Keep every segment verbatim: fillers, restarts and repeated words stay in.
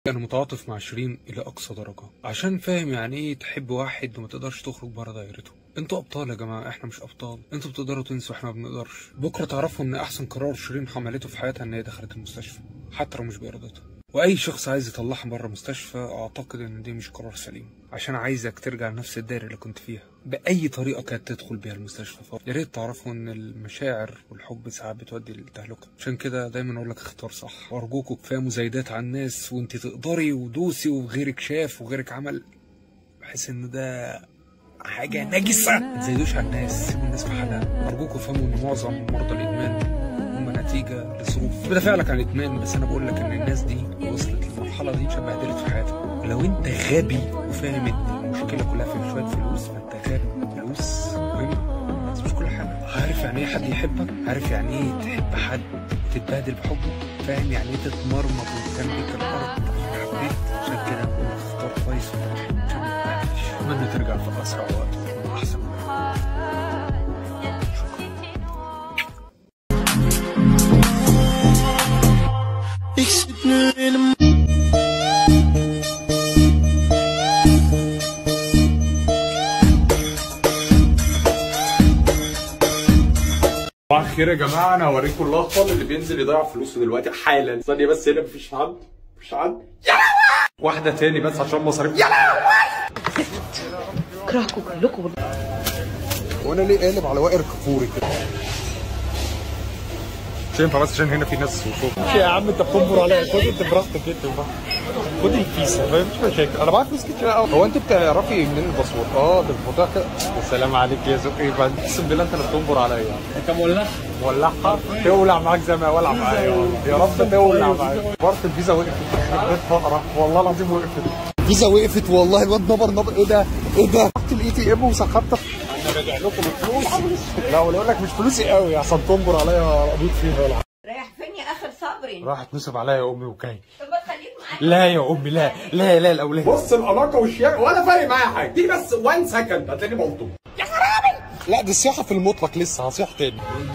انا متعاطف مع شيرين الى اقصى درجه، عشان فاهم يعني ايه تحب واحد وما تقدرش تخرج بره دايرته. انتوا ابطال يا جماعه، احنا مش ابطال. انتوا بتقدروا تنسوا، احنا ما بنقدرش. بكره تعرفوا ان احسن قرار شيرين عملته في حياتها ان هي دخلت المستشفى حتى لو مش بارادتها. واي شخص عايز يطلعها بره المستشفى اعتقد ان دي مش قرار سليم، عشان عايزك ترجع لنفس الدايره اللي كنت فيها باي طريقه كانت تدخل بيها المستشفى. يا ريت تعرفوا ان المشاعر والحب ساعات بتودي للتهلكه، عشان كده دايما اقول لك اختار صح. وارجوكوا كفايه مزايدات على الناس، وانت تقدري ودوسي وغيرك شاف وغيرك عمل، بحس ان ده حاجه نجسه. ما تزايدوش على الناس، سيبوا الناس في حالها. ارجوكوا فهموا ان معظم مرضى الادمان هم نتيجه لظروف. بدافع لك عن الادمان، بس انا بقول لك ان الناس دي وصلت للمرحله دي عشان بهدلت في حياتها. لو انت غبي وفاهم ان المشكله كلها في شويه فلوس فانت غبي. فلوس مهمه بس مش كل حاجه. عارف يعني ايه حد يحبك؟ عارف يعني ايه تحب حد وتتبهدل بحبه؟ فاهم يعني ايه تتمرمط وتكلبك الارض حبيت؟ عشان كده بقول لك اختار كويس وانت بتحب عشان ما تتبهدلش. اتمنى ترجع في اسرع وقت وتكون احسن. صباح الخير يا جماعه، انا هوريكم الاخطل اللي بينزل يضيع فلوسه دلوقتي حالا. ثانيه بس، هنا مفيش حد مفيش حد. يا لهوي، واحده تاني بس عشان مصاريف. يا لهوي، اكرهكم كلكم. وانا ليه قالب على وائر كفوري كده؟ مش ينفع بس عشان هنا في ناس وصوت. يا عم انت بتنبر عليا، خد انت براحتك انت بقى. خد الفيزا، ما فيش مشاكل، انا معايا فلوس كتير قوي. هو انت بتعرفي منين الباسورد؟ اه ده بتحطها كده. يا سلام عليك يا زقي، اقسم بالله انت اللي بتنبر عليا. انت مولعها مولعها تولع معاك زي ما ولع معايا. يا رب تولع معايا. بارت الفيزا وقفت، بيت فقره والله العظيم وقفت. الفيزا وقفت والله. الواد نبر نبر ايه ده؟ ايه ده؟ رحت الاي تي ام وسحبت. انا راجع لكم الفلوس. لا ولا اقول لك مش فلوسي قوي عشان تنبر عليا قضيت فيها. رايح فين يا اخر صبري؟ راحت نصب عليا يا امي وكاين. طب ما تخليك معايا. لا يا امي لا لا لا الاولاد. بص الاناقه والشياكه ولا فارق معايا حاجه، دي بس وان سكند هتلاقيني بلطم. يا خرابي. لا دي السياحه في المطلق لسه هصيح تاني.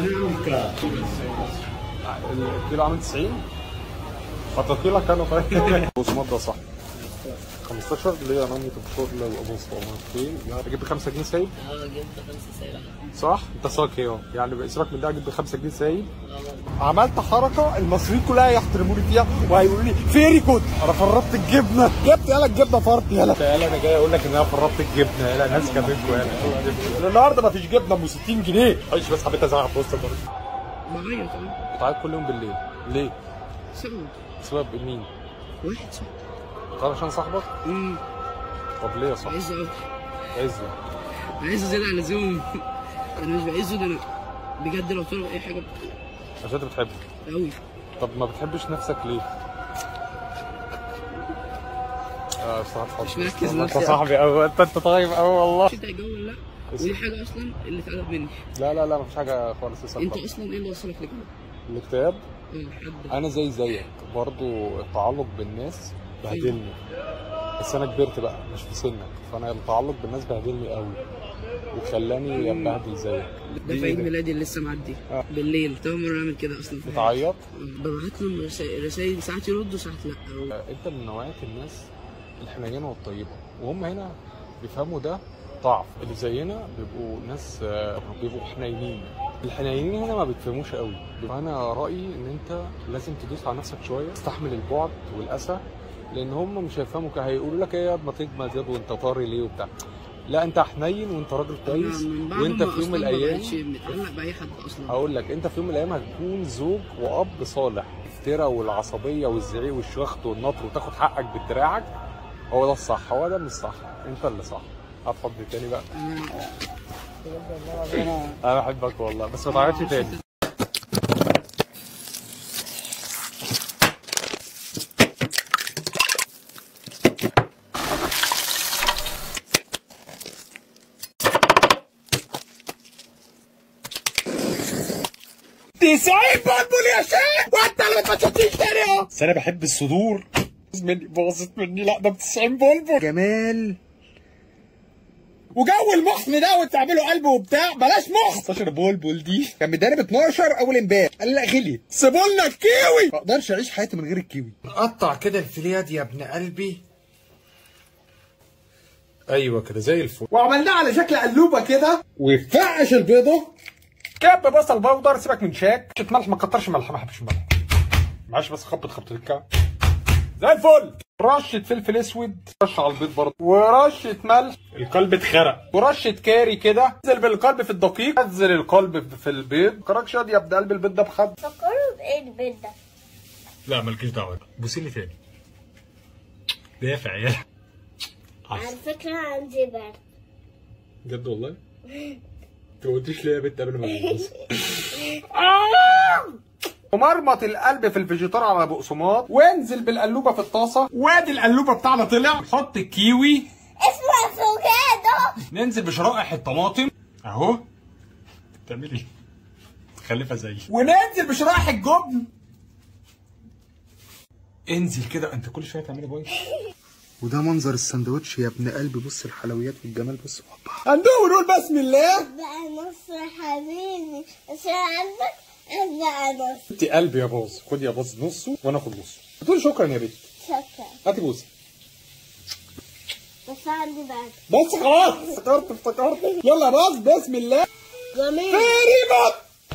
الكيلو عامل تسعين. فتطيلة كانوا طيب. بص مضى صح. خمستاشر اللي هي رمية الشغل وابو صومتين. اجيب ب خمسة جنيه سايب؟ اه جبت خمسة سايب. صح؟ انت صاكي اهو، يعني سيبك من ده، اجيب ب خمسة جنيه سايب. عملت حركة المصريين كلها يحترموني فيها وهيقولوا لي فيري جود. انا فرطت الجبنة. جبت يالا الجبنة فرط يالا. يالا انا جاي اقول لك ان انا فرطت الجبنة يالا، ناس كابتكم يالا. النهارده مفيش جبنة ب ستين جنيه. معلش بس حبيت ازعق في وسط البرد. بعيط اه. بتعيط كل يوم بالليل، ليه؟ سبب بسبب مين؟ واحد صح. قال عشان صاحبك؟ امم طب ليه يا صاحبي؟ عايزه قوي. عايزه؟ عايزه زيادة عن اللزوم. انا مش بعزه، ده انا بجد لو طلب اي حاجه عشان انت بتحبه قوي. طب ما بتحبش نفسك ليه؟ اه بصراحه مش مركز انت نفسي. صاحبي قوي، انت انت طيب قوي والله. انت جو ولا لا؟ ودي حاجه اصلا اللي اتقلب مني. لا لا لا مفيش حاجه خالص. اسال انت اصلا ايه اللي وصلك لكده؟ الاكتئاب. اه حد. انا زي زيك برضو، التعلق بالناس بهدلني. بس انا كبرت بقى مش في سنك، فانا التعلق بالناس بهدلني قوي وخلاني اتبهدل زيك. ده في عيد ميلادي اللي لسه معدي آه. بالليل. طول مره اعمل كده اصلا. بتعيط؟ ببعت لهم رسائل، ساعات يردوا ساعات لا. انت من نوعيه الناس الحنينه والطيبه، وهم هنا بيفهموا ده ضعف. اللي زينا بيبقوا ناس بيبقوا حنينين. الحنينين هنا ما بيتفهموش قوي. انا رايي ان انت لازم تدوس على نفسك شويه، تستحمل البعد والاسى، لان هم مش هيفهموا. هيقولوا لك ايه يا ما تجمد يا وانت طاري ليه وبتاع. لا انت حنين وانت راجل كويس، وانت في يوم من الايام متعلق باي حد اصلا. هقول لك انت في يوم من الايام هتكون زوج واب صالح. الفتره والعصبيه والزعيق والشخط والنطر وتاخد حقك بدراعك، هو ده الصح. هو ده مش صح، انت اللي صح. هتفضي تاني بقى. انا بحبك والله، بس ما تعيطش تاني. تسعين بلبل يا شيخ، وانت اللي ما تشوفنيش تاني اهو. بس انا بحب الصدور. مني باظت مني. لا ده ب تسعين بلبل. جمال وجو المحن ده وتعملوا قلب وبتاع بلاش محن. ستاشر بلبل دي كان مداني ب اتناشر اول امبارح، قال لي لا غليت. سيبوا لنا الكيوي، ما اقدرش اعيش حياتي من غير الكيوي. نقطع كده الفيليه دي يا ابن قلبي. ايوه كده زي الفل، وعملناه على شكل قلوبه كده. وفقش البيضه، كاب بصل بودر، سيبك من شاك، شويه ملح، ما كترش ملح، ما بحبش الملح، معلش بس خبط خبطتين كده زي الفل. رشه فلفل اسود، رشه على البيض برضه، ورشه ملح، القلب اتخرق، ورشه كاري كده. انزل بالقلب في الدقيق، انزل القلب في البيض. كراك شاد يا ابن قلب البيض ده بخد. فكروا بايه البيت ده؟ لا مالكيش دعوه، بوسي لي تاني. دافع يا على فكرة عندي برد. بجد والله؟ انت ما قلتيش ليه يا بنت قبل ما نتجوز؟ ومرمط القلب في الفيجيتار على بقسماط، وانزل بالقلوبه في الطاسه. وادي القلوبه بتاعنا طلع. نحط الكيوي، اسمه افوكادو. ننزل بشرائح الطماطم اهو. بتعملي ايه؟ متخلفه زيي. وننزل بشرائح الجبن. انزل كده، انت كل شويه تعملي بايظ. وده منظر الساندوتش يا ابن قلبي. بص الحلويات والجمال، بص هندوق ونقول بسم الله. بقى نص يا حبيبي، عشان قلبك بقى نص. انت قلبي يا باظ، خد يا باظ نصه وانا اخد نصه. بتقولي شكرا يا بنت. شكرا. هاتي بوسه. بس عندي برد. بس خلاص افتكرت افتكرت. يلا يا باظ بسم الله. جميل. تقريبا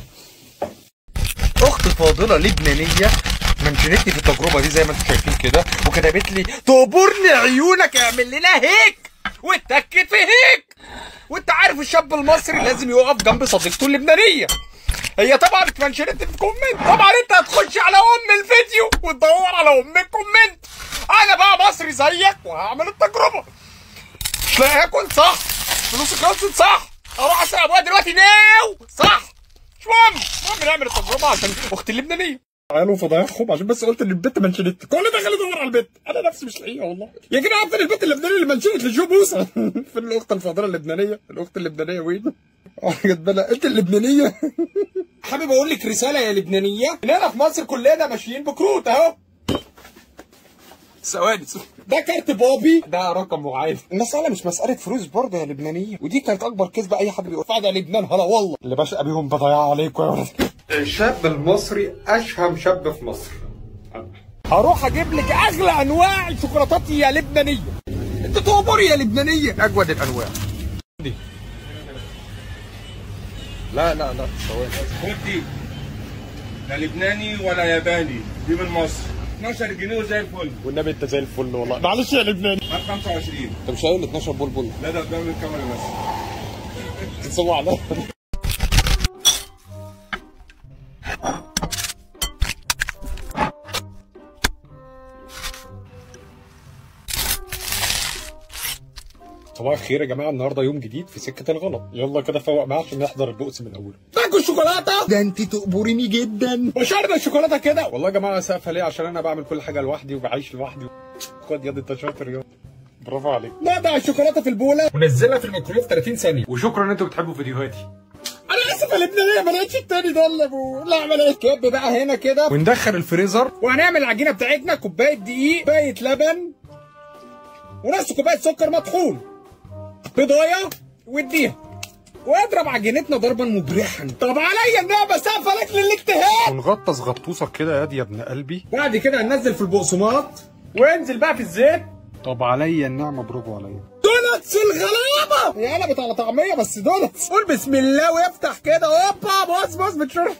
اخت فاضله لبنانيه منشنتني في التجربه دي زي ما انتم شايفين كده، وكتبت لي تقبرني عيونك اعمل لنا هيك، واتكت في هيك. وانت عارف الشاب المصري لازم يقف جنب صديقته اللبنانيه. هي طبعا اتمنشنت في كومنت. طبعا انت هتخش على ام الفيديو وتدور على ام الكومنت. انا بقى مصري زيك وهعمل التجربه. مش لاقي اكل صح، فلوسي خلصت صح، اروح اسرق ابويا دلوقتي ناو صح. مش مهم، المهم نعمل التجربه عشان اختي اللبنانيه. قالوا فضايحهم عشان بس قلت ان البت منشنت. كل ده خلي ادور على البت، انا نفسي مش لاقيها والله. يا جدعان فين البت اللبنانيه اللي منشنت لجو بوسه؟ فين الاخت الفاضله اللبنانيه؟ الاخت اللبنانيه وين؟ اه جد بالها انت اللبنانيه. حابب اقول لك رساله يا لبنانيه، هنا في مصر كلنا ماشيين بكروت اهو. ثواني، ده كارت بابي، ده رقم معين. المساله مش مساله فلوس برضه يا لبنانيه، ودي كانت اكبر كذبه اي حد بيقول فاعل لبنان. هلا والله اللي بشقى بيهم بضيع عليكم يا ولد. الشاب المصري اشهم شاب في مصر. هروح اجيب لك اغلى انواع الشوكولاتات يا لبنانيه. انت تقبري يا لبنانيه اجود الانواع دي. لا لا لا ثواني، خد دي، لا لبناني ولا ياباني، دي من مصر اتناشر جنيه وزي الفل. والنبي انت زي الفل والله. معلش يا لبناني. خمسة وعشرين. انت مش قايل اتناشر بلبل؟ لا ده قدام الكاميرا بس. تصور عليا. صباح الخير يا جماعه، النهارده يوم جديد في سكه الغلط. يلا كده فوق معاه عشان نحضر البؤس من اوله. تاكل الشوكولاته ده انت تقبريني جدا. وشرب الشوكولاته كده. والله يا جماعه سقفه ليه؟ عشان انا بعمل كل حاجه لوحدي وبعيش لوحدي. خد ياض انت شاطر ياض، برافو عليك. نقطع الشوكولاته في البوله ونزلها في الميكرويف ثلاثين ثانيه. وشكرا ان انتوا بتحبوا فيديوهاتي. انا اسف يا لبنانيه ما لقيتش التاني ده اللي ابوه. لا ما لقيتش. كب بقى هنا كده وندخل الفريزر، وهنعمل العجينه بتاعتنا. كوبايه دقيق، كوبايه لبن، ونص كوبايه سكر مطحون، بيضايه واديها، واضرب عجينتنا ضربا مبرحا. طب عليا النعمه سقفه لك للاجتهاد. ونغطس غطوسه كده يا دي يا ابن قلبي. بعد كده هننزل في البقسماط وانزل بقى في الزيت. طب عليا النعمه، برافو عليا. دونتس الغلابه هي قلبت على طعميه بس دونتس. قول بسم الله وافتح كده. اوبا بص بص بتشرب.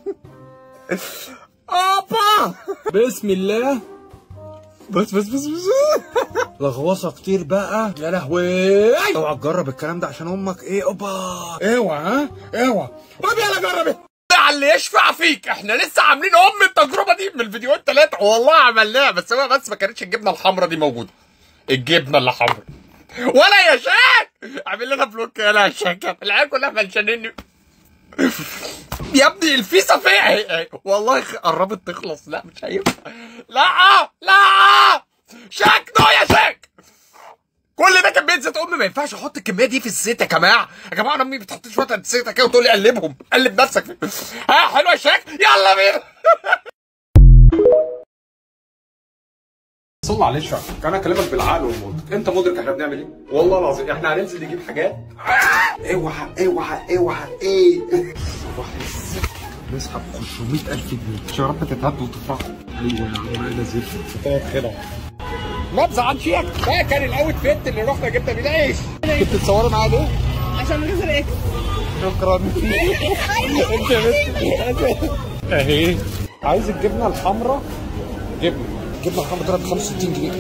اوبا بسم الله. بس بس بس بس لغوصه كتير بقى يا لهوي. اوعى تجرب الكلام ده عشان امك ايه. اوبا اوعى ها اوعى. طب يلا جرب على اللي يشفع فيك. احنا لسه عاملين ام التجربه دي من فيديوهات ثلاثه والله عملناها، بس هو بس ما كانتش الجبنه الحمراء دي موجوده. الجبنه اللي حمراء ولا يا شاك. اعمل لنا بلوك يا شاك، العيال كلها ملشانيني. يا ابني الفيسا فيها والله قربت تخلص. لا مش هينفع. لا لا شاك نو يا شاك. كل ده كان بيتزا امي، ما ينفعش احط الكميه دي في الزيت يا جماعه. يا جماعه انا امي بتحط شويه زيت كده وتقول لي قلبهم. قلب نفسك فيه. ها حلوه يا شاك، يلا بينا. صل على الشعب، انا اكلمك بالعقل والمنطق، انت مدرك احنا بنعمل ايه؟ والله العظيم احنا هننزل نجيب حاجات. اوعى اوعى اوعى ايه؟ نسحب خمسمية ألف جنيه، يا رب تتهدوا وتفرحوا. ايوه يا عم انا زفت. كفايه كده. ما تزعلش ياك، ده كان الاوت فيت اللي رحنا جبنا بيه العيش. كنت بتصوري معايا ليه؟ عشان نكسر ايه؟ شكرا. انت يا بنت اهي. عايز الجبنه الحمراء؟ جبنه الجبنه الحمراء طلعت خمسة وستين جنيه.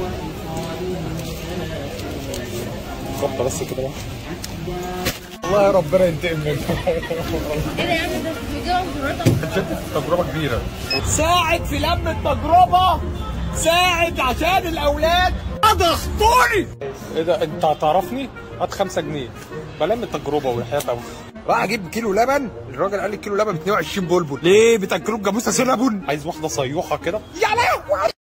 ظبطه بس كده بقى. والله ربنا ينتقم منك. ايه ده يا عم، ده بيجيبوا شفت تجربه كبيره. ساعد في لم التجربة، ساعد عشان الأولاد ضغطوني. ايه ده انت هتعرفني؟ هات خمسة جنيه بلم التجربه وحياه ابوك. راح اجيب كيلو لبن، الراجل قال لي كيلو لبن ب اتنين وعشرين بلبل. ليه بتاكلوا بجاموسه سينابون؟ عايز واحده صيوحه كده. يا لهوي